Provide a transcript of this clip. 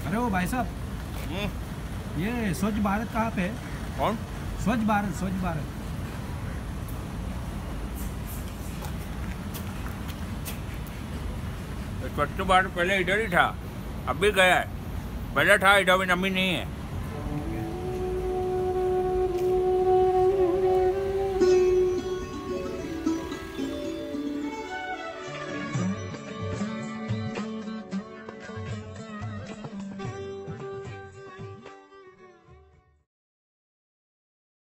अरे वो भाई साहब, ये स्वच्छ भारत कहाँ पे है? कौन? स्वच्छ भारत, स्वच्छ भारत। स्वच्छ भारत पहले इधर ही था, अब भी गया है। पहले था इधर भी, नमी नहीं है।